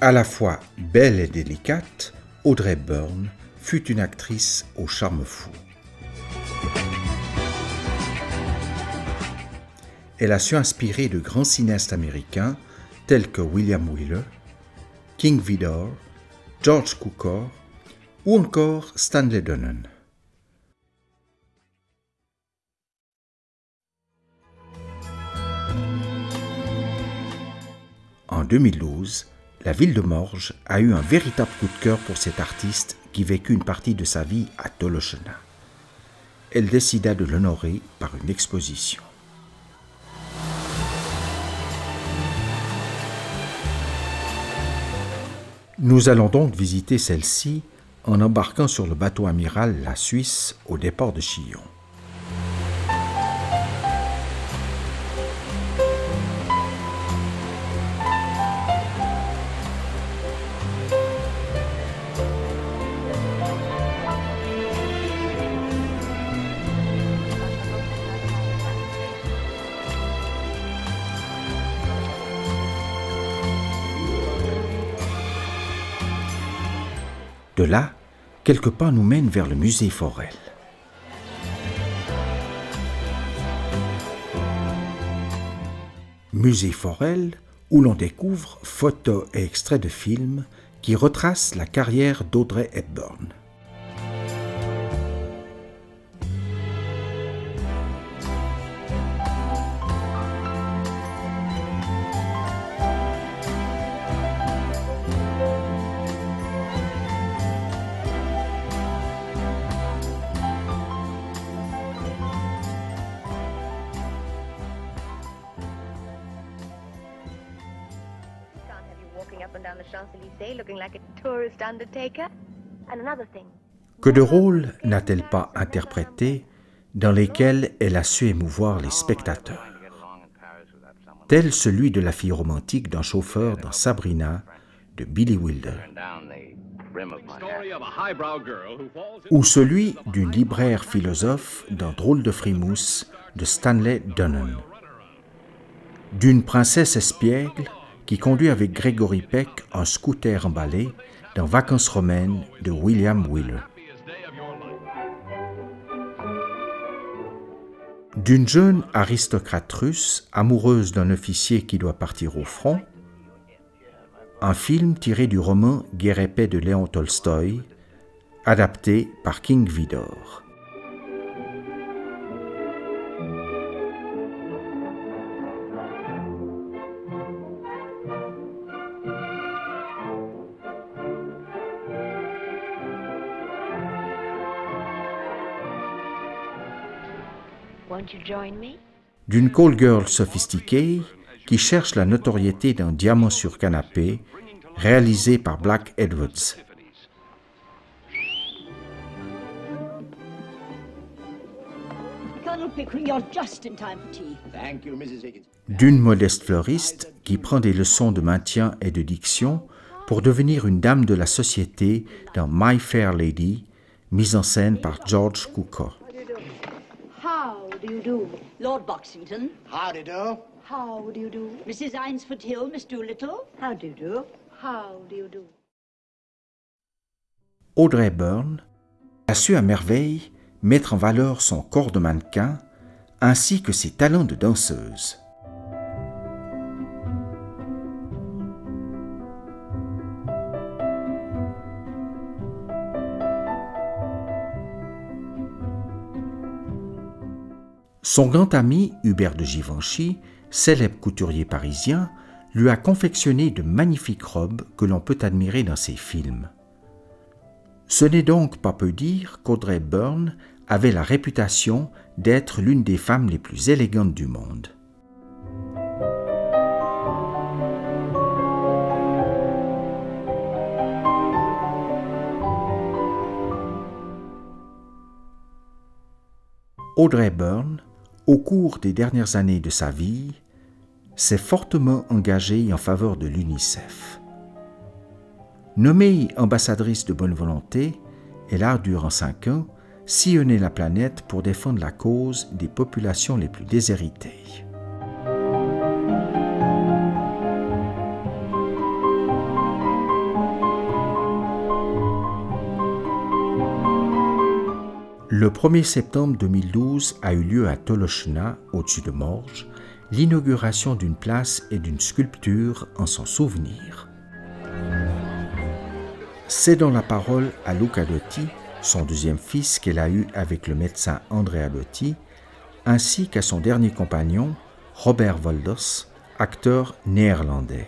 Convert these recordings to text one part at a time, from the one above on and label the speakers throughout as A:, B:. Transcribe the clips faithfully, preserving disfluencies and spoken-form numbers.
A: À la fois belle et délicate, Audrey Hepburn fut une actrice au charme fou. Elle a su inspirer de grands cinéastes américains tels que William Wyler, King Vidor, George Cukor ou encore Stanley Donen. En deux mille douze, la ville de Morges a eu un véritable coup de cœur pour cet artiste qui vécut une partie de sa vie à Tolochena. Elle décida de l'honorer par une exposition. Nous allons donc visiter celle-ci en embarquant sur le bateau amiral La Suisse au départ de Chillon. De là, quelques pas nous mènent vers le musée Forel. Musée Forel, où l'on découvre photos et extraits de films qui retracent la carrière d'Audrey Hepburn. Que de rôles n'a-t-elle pas interprété dans lesquels elle a su émouvoir les spectateurs, tel celui de la fille romantique d'un chauffeur dans Sabrina de Billy Wilder, ou celui d'une libraire philosophe dans Drôle de frimousse de Stanley Donen, d'une princesse espiègle qui conduit avec Gregory Peck un scooter emballé dans Vacances romaines de William Wyler, d'une jeune aristocrate russe amoureuse d'un officier qui doit partir au front, un film tiré du roman Guerre et paix de Léon Tolstoï, adapté par King Vidor. D'une call girl sophistiquée qui cherche la notoriété d'un diamant sur canapé, réalisé par Black Edwards. D'une modeste fleuriste qui prend des leçons de maintien et de diction pour devenir une dame de la société dans My Fair Lady, mise en scène par George Cukor.
B: How do you do?
C: Lord Boxington.
B: How do you do?
C: How do you do?
B: Missus Eynsford Hill, Miss Doolittle.
C: How do you do?
B: How do you do?
A: Audrey Hepburn a su à merveille mettre en valeur son corps de mannequin ainsi que ses talents de danseuse. Son grand ami Hubert de Givenchy, célèbre couturier parisien, lui a confectionné de magnifiques robes que l'on peut admirer dans ses films. Ce n'est donc pas peu dire qu'Audrey Hepburn avait la réputation d'être l'une des femmes les plus élégantes du monde. Audrey Hepburn, au cours des dernières années de sa vie, s'est fortement engagée en faveur de l'UNICEF. Nommée ambassadrice de bonne volonté, elle a, durant cinq ans, sillonné la planète pour défendre la cause des populations les plus déshéritées. Le premier septembre deux mille douze a eu lieu à Tolochna, au-dessus de Morges, l'inauguration d'une place et d'une sculpture en son souvenir. Cédant la parole à Luca Lotti, son deuxième fils qu'elle a eu avec le médecin Andrea Lotti, ainsi qu'à son dernier compagnon, Robert Wolders, acteur néerlandais.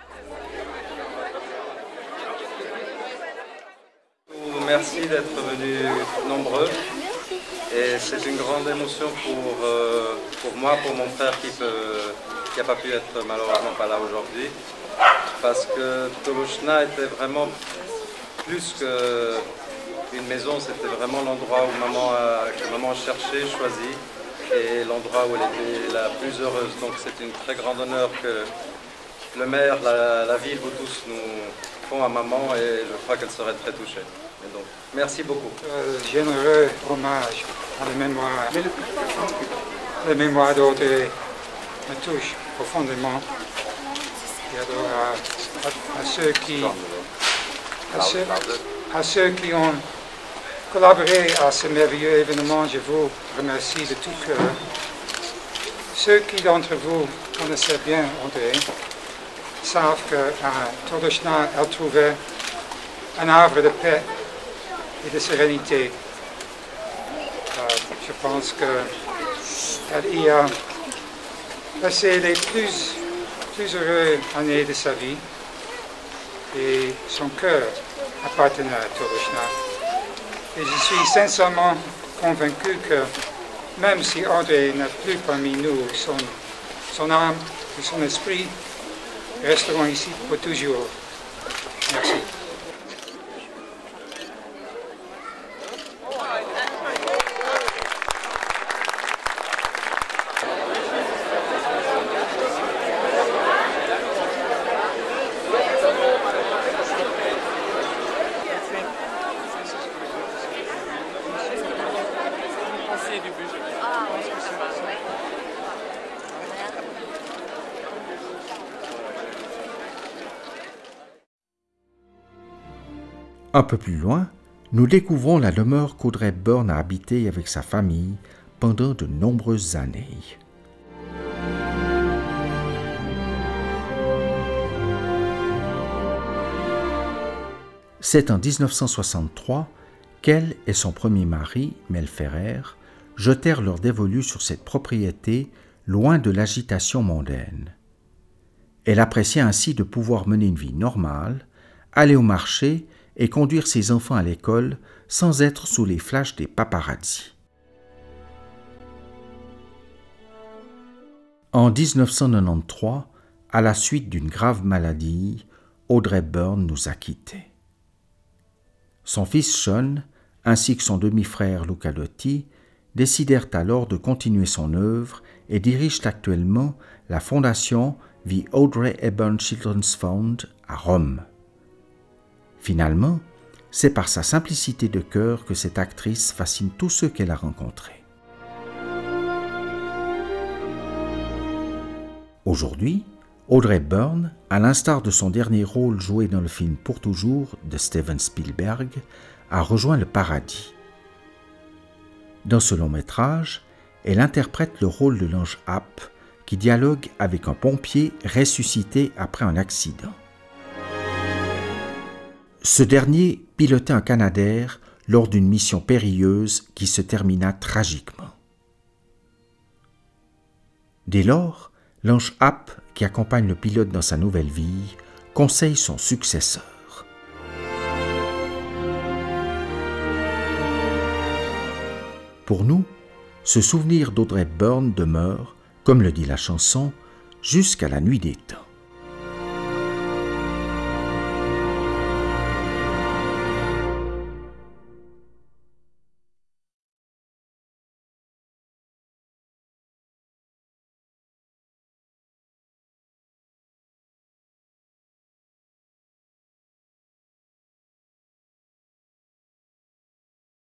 D: Merci d'être venus nombreux et c'est une grande émotion pour, euh, pour moi, pour mon frère qui n'a pas pu être malheureusement pas là aujourd'hui, parce que Tolochna était vraiment plus qu'une maison, c'était vraiment l'endroit où maman a, que maman a cherché, choisi, et l'endroit où elle était la plus heureuse. Donc c'est une très grande honneur que le maire, la, la ville, vous tous nous font à maman, et je crois qu'elle serait très touchée. Et donc, merci beaucoup.
E: Euh, généreux hommage à la mémoire, la mémoire d'Audrey me touche profondément. Et alors à, à, à, ceux qui, à, ceux, à ceux qui ont collaboré à ce merveilleux événement, je vous remercie de tout cœur. Ceux qui d'entre vous connaissaient bien Audrey savent qu'à Tolochna, elle trouvait un havre de paix et de sérénité. Euh, je pense qu'elle y a passé les plus, plus heureuses années de sa vie et son cœur appartenait à Tolochna. Et je suis sincèrement convaincu que même si Audrey n'est plus parmi nous, son, son âme et son esprit resteront ici pour toujours. Merci.
A: Un peu plus loin, nous découvrons la demeure qu'Audrey Hepburn a habitée avec sa famille pendant de nombreuses années. C'est en dix-neuf cent soixante-trois qu'elle et son premier mari, Mel Ferrer, jetèrent leur dévolu sur cette propriété loin de l'agitation mondaine. Elle appréciait ainsi de pouvoir mener une vie normale, aller au marché et conduire ses enfants à l'école sans être sous les flashs des paparazzis. En dix-neuf cent quatre-vingt-treize, à la suite d'une grave maladie, Audrey Hepburn nous a quittés. Son fils Sean, ainsi que son demi-frère Luca Lotti, décidèrent alors de continuer son œuvre et dirigent actuellement la fondation The Audrey Hepburn Children's Fund à Rome. Finalement, c'est par sa simplicité de cœur que cette actrice fascine tous ceux qu'elle a rencontrés. Aujourd'hui, Audrey Hepburn, à l'instar de son dernier rôle joué dans le film Pour toujours de Steven Spielberg, a rejoint le paradis. Dans ce long métrage, elle interprète le rôle de l'ange App qui dialogue avec un pompier ressuscité après un accident. Ce dernier pilotait un Canadair lors d'une mission périlleuse qui se termina tragiquement. Dès lors, l'ange App, qui accompagne le pilote dans sa nouvelle vie, conseille son successeur. Pour nous, ce souvenir d'Audrey Hepburn demeure, comme le dit la chanson, jusqu'à la nuit des temps.